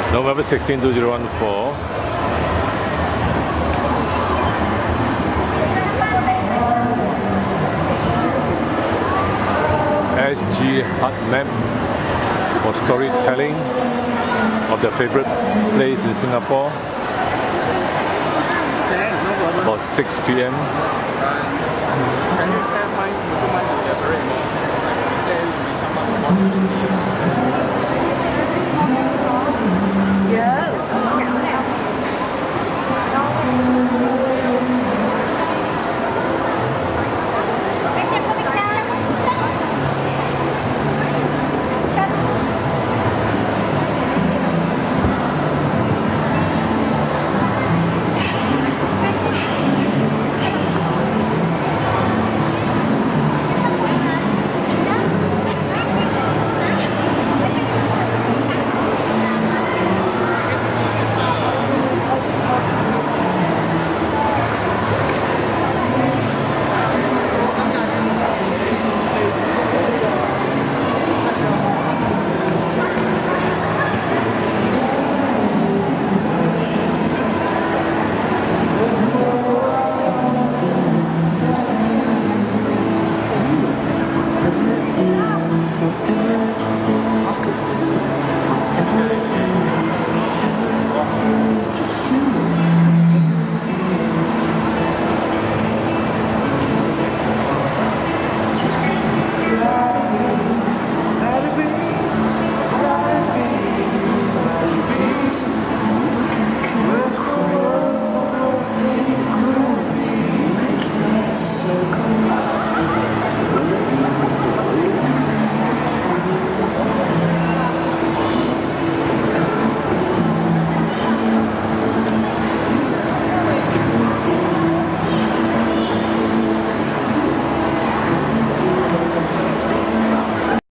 November 16, 2014. SG Hut Map for storytelling of their favorite place in Singapore. About 6 p.m. Can you tell why would you mind to elaborate more? Is there some